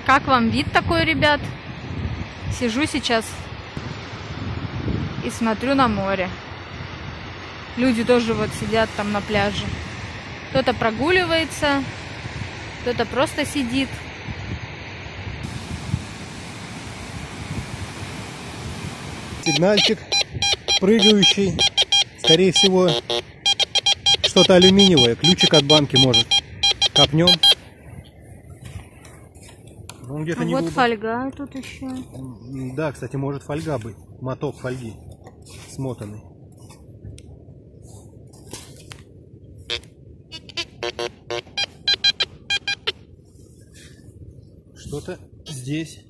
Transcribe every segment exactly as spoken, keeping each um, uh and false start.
Как вам вид такой, ребят? Сижу сейчас и смотрю на море. Люди тоже вот сидят там на пляже. Кто-то прогуливается, кто-то просто сидит. Сигнальчик прыгающий. Скорее всего, что-то алюминиевое. Ключик от банки может. Копнем. Ну, где-то А не вот глубоко. фольга тут еще. Да, кстати, может фольга быть. Моток фольги смотанный. Что-то здесь.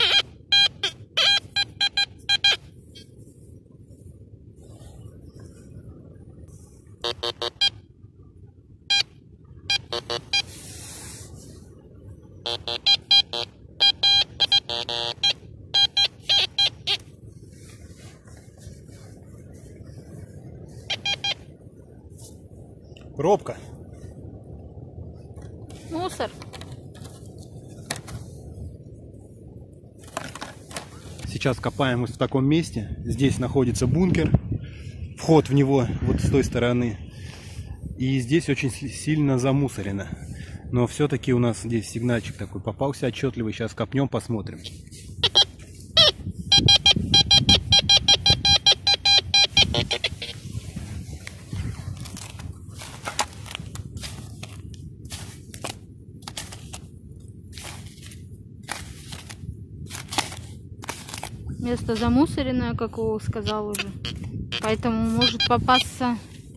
Пробка. Мусор. Сейчас копаем вот в таком месте. Здесь находится бункер. Вход в него вот с той стороны. И здесь очень сильно замусорено. Но все-таки у нас здесь сигнальчик такой попался отчетливый. Сейчас копнем, посмотрим. Место замусоренное, как Вова сказал уже. Поэтому может попасться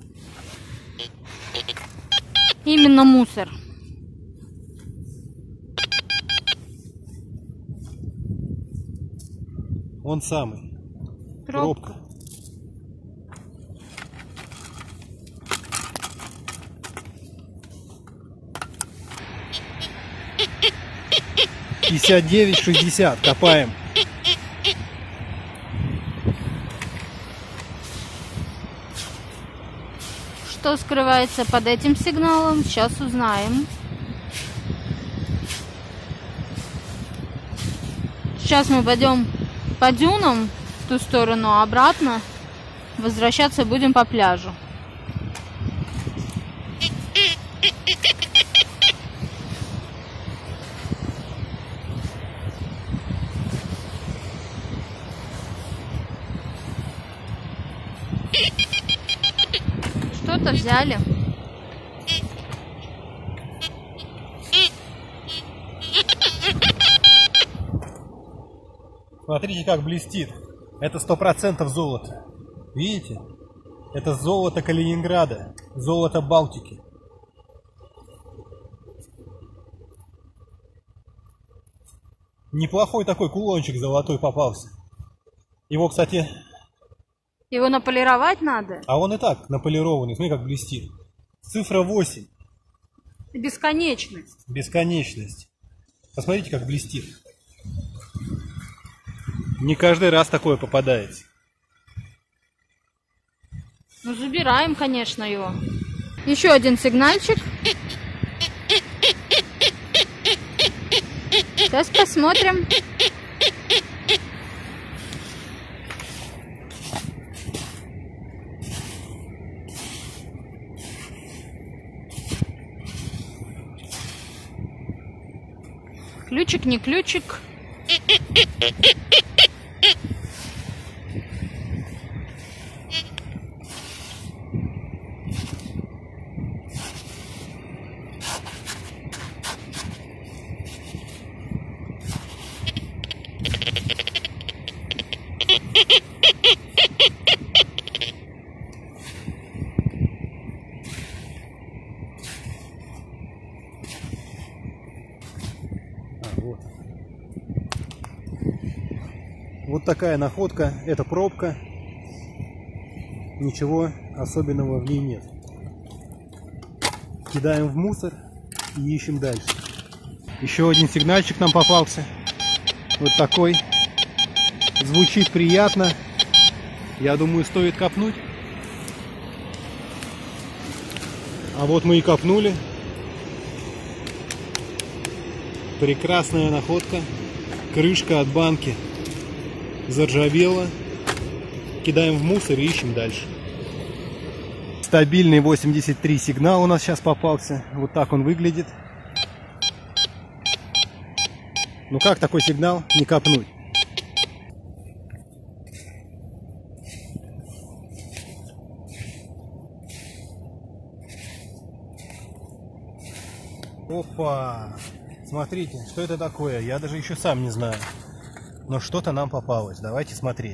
именно мусор. Он самый. Пробка. Пробка. пятьдесят девять шестьдесят. Копаем. Что скрывается под этим сигналом, сейчас узнаем. Сейчас мы пойдем по дюнам в ту сторону, а обратно возвращаться будем по пляжу. Что-то взяли. Смотрите, как блестит. Это сто процентов золото. Видите? Это золото Калининграда. Золото Балтики. Неплохой такой кулончик золотой попался. Его, кстати... Его наполировать надо? А он и так наполированный. Смотри, как блестит. Цифра восемь. Бесконечность. Бесконечность. Посмотрите, как блестит. Не каждый раз такое попадается. Ну, забираем, конечно, его. Еще один сигнальчик. Сейчас посмотрим. Ключик, не ключик. Вот. Вот такая находка. Это пробка. Ничего особенного в ней нет. Кидаем в мусор и ищем дальше. Еще один сигнальчик нам попался. Вот такой. Звучит приятно. Я думаю, стоит копнуть. А вот мы и копнули. Прекрасная находка. Крышка от банки заржавела. Кидаем в мусор и ищем дальше. Стабильный восемьдесят три сигнал у нас сейчас попался. Вот так он выглядит. Ну как такой сигнал не копнуть? Опа! Смотрите, что это такое? Я даже еще сам не знаю. Но что-то нам попалось. Давайте смотреть.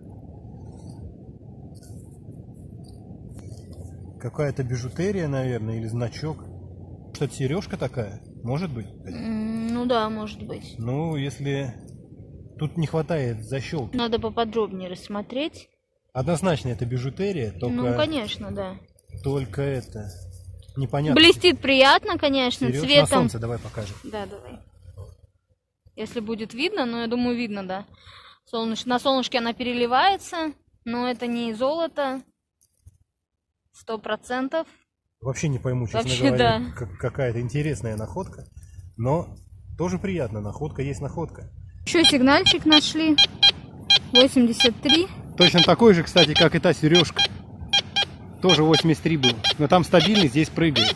Какая-то бижутерия, наверное, или значок. Что-то сережка такая? Может быть? Ну да, может быть. Ну, если... Тут не хватает защелки. Надо поподробнее рассмотреть. Однозначно это бижутерия, только... Ну, конечно, да. Только это... Непонятно. Блестит приятно, конечно, Сереж, цветом. на солнце давай покажем. Да, давай. Если будет видно, но я думаю, видно, да. Солныш... На солнышке она переливается, но это не золото. Сто процентов. Вообще не пойму, честно Вообще, говоря, да. как, какая-то интересная находка. Но тоже приятно, находка есть находка. Еще сигнальчик нашли. восемьдесят три. Точно такой же, кстати, как и та сережка. Тоже восемьдесят три был. Но там стабильный, здесь прыгает.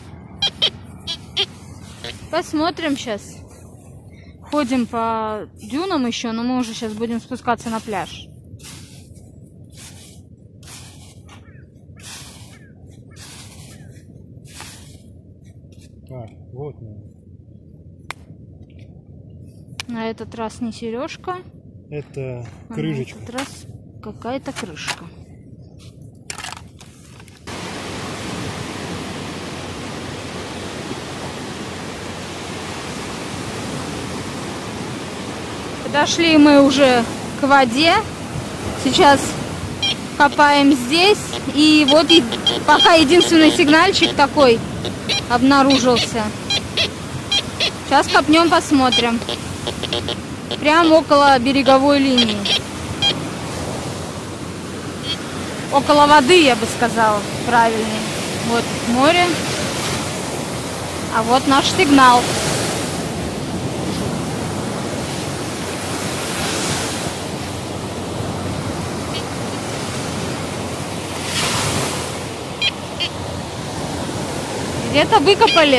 Посмотрим сейчас. Ходим по дюнам еще, но мы уже сейчас будем спускаться на пляж. А, вот. На этот раз не сережка. Это А крышечка. на этот раз какая-то крышка. Подошли мы уже к воде. Сейчас копаем здесь. И вот и пока единственный сигнальчик такой обнаружился. Сейчас копнем, посмотрим. Прямо около береговой линии. Около воды, я бы сказала, правильнее. Вот море. А вот наш сигнал. Где-то выкопали.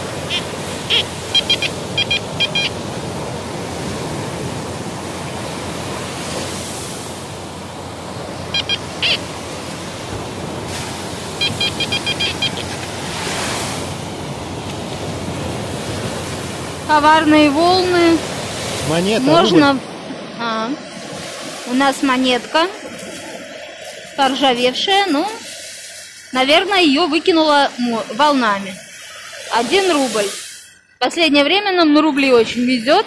Коварные волны. Монета. Можно... А, у нас монетка. Поржавевшая, но... Наверное, ее выкинуло волнами. Один рубль. В последнее время нам на рубли очень везет.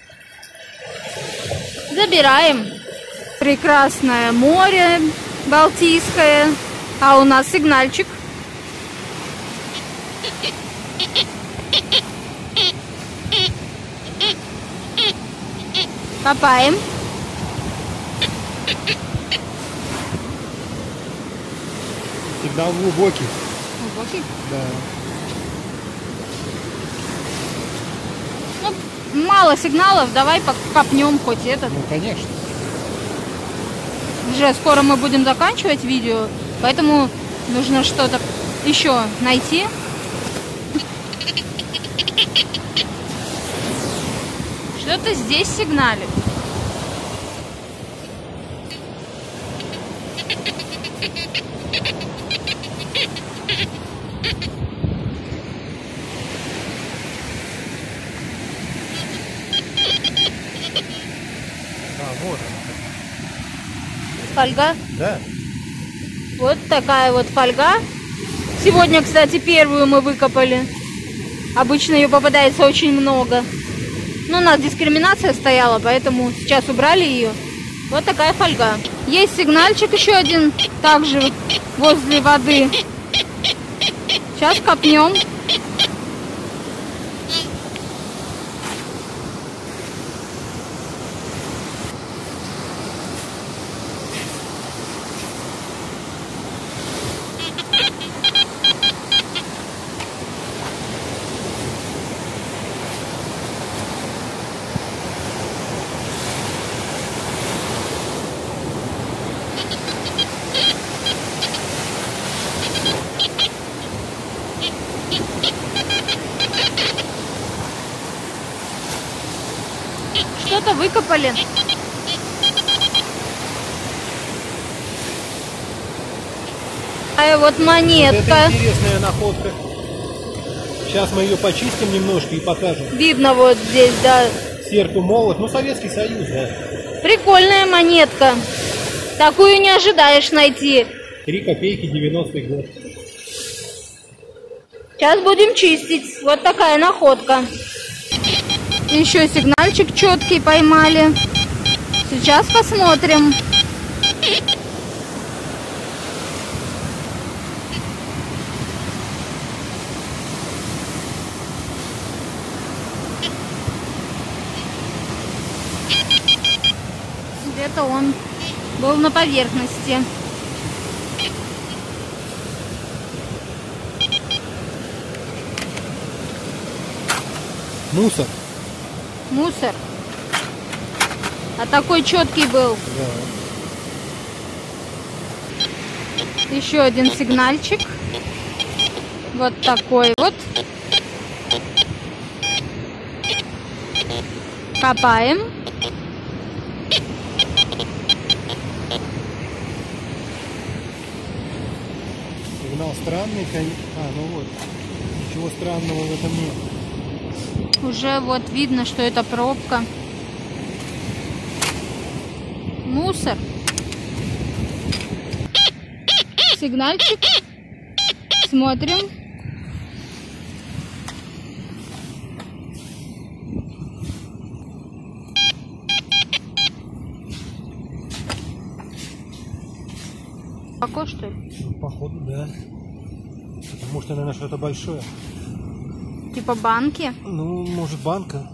Забираем. Прекрасное море Балтийское. А у нас сигнальчик. Копаем. Сигнал глубокий. Глубокий? Да. Ну, мало сигналов, давай копнем хоть этот. Ну, конечно. Уже скоро мы будем заканчивать видео, поэтому нужно что-то еще найти. Что-то здесь сигналит. А, вот она. Фольга. Да. Вот такая вот фольга. Сегодня, кстати, первую мы выкопали. Обычно ее попадается очень много. Но у нас дискриминация стояла, поэтому сейчас убрали ее. Вот такая фольга. Есть сигнальчик еще один, также возле воды. Сейчас копнем. Что-то выкопали. А вот монетка. Вот это интересная находка. Сейчас мы ее почистим немножко и покажем. Видно вот здесь, да. Серп и молот. Ну, Советский Союз, да. Прикольная монетка. Такую не ожидаешь найти. Три копейки, девяностый год. Сейчас будем чистить. Вот такая находка. Еще сигнальчик четкий поймали. Сейчас посмотрим. Где-то он был на поверхности. Мусор. Мусор. А такой четкий был. Да. Еще один сигнальчик. Вот такой вот. Копаем. Сигнал странный, конечно. А, ну вот. Ничего странного в этом нет. Уже вот видно, что это пробка. Мусор. Сигнальчик. Смотрим. Поко, что ли? Ну, походу, да. Потому что, наверное, что-то большое. Типа банки. Ну, может, банка.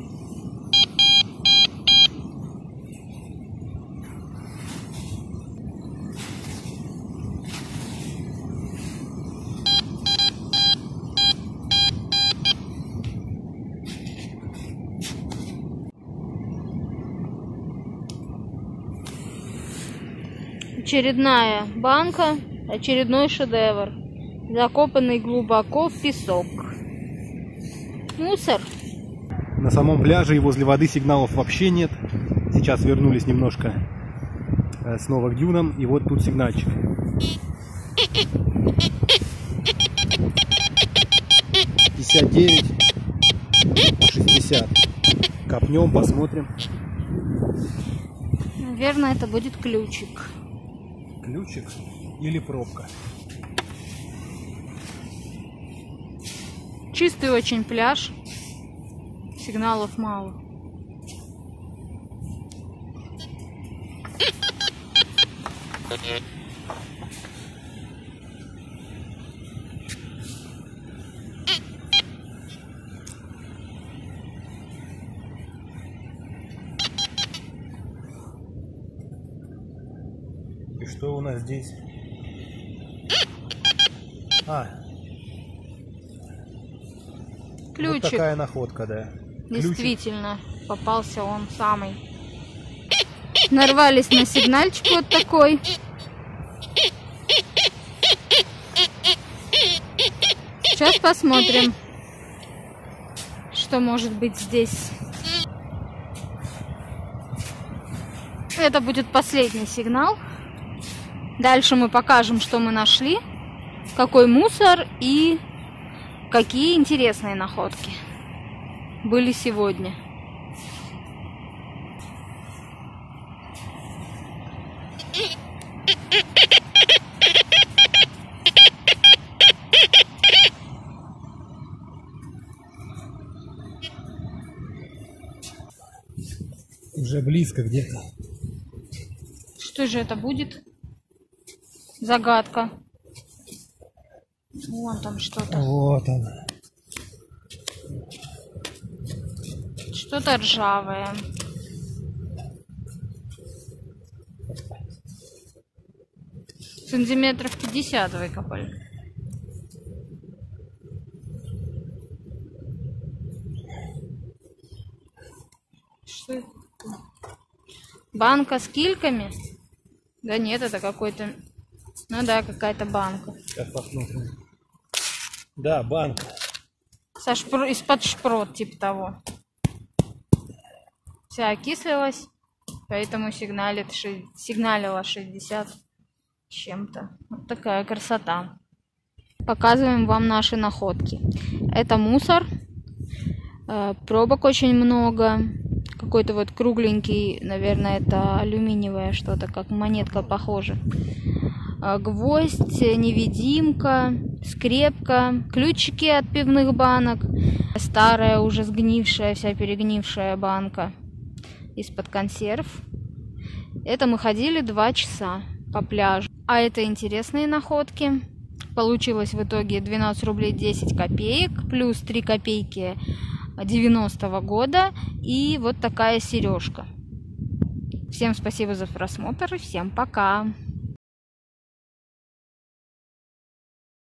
Очередная банка, очередной шедевр, закопанный глубоко в песок. Мусор. На самом пляже и возле воды сигналов вообще нет. Сейчас вернулись немножко э, снова к дюнам, и вот тут сигнальчик. пятьдесят девять, шестьдесят. Копнем, посмотрим. Наверное, это будет ключик. Ключик или пробка. Чистый очень пляж. Сигналов мало. И что у нас здесь? А, Ключик. вот такая находка, да. Действительно, ключик. Попался он самый. Нарвались на сигнальчик вот такой. Сейчас посмотрим, что может быть здесь. Это будет последний сигнал. Дальше мы покажем, что мы нашли, какой мусор и какие интересные находки были сегодня. Уже близко где-то. Что же это будет? Загадка. Вон там что-то. Вот она. Что-то ржавое. Сантиметров пятьдесят выкопали. Что это? Банка с кильками? Да нет, это какой-то... Ну да, какая-то банка. Сейчас посмотрим. Да, банка. Со шпро... Из-под шпрот, типа того. вся окислилась, поэтому сигналит, сигналила шестьдесят с чем-то. Вот такая красота. Показываем вам наши находки. Это мусор, пробок очень много, какой-то вот кругленький, наверное, это алюминиевое что-то, как монетка похоже. Гвоздь, невидимка, скрепка, ключики от пивных банок, старая уже сгнившая, вся перегнившая банка из-под консерв. Это мы ходили два часа по пляжу. А это интересные находки. Получилось в итоге двенадцать рублей десять копеек, плюс три копейки девяностого года и вот такая сережка. Всем спасибо за просмотр и всем пока!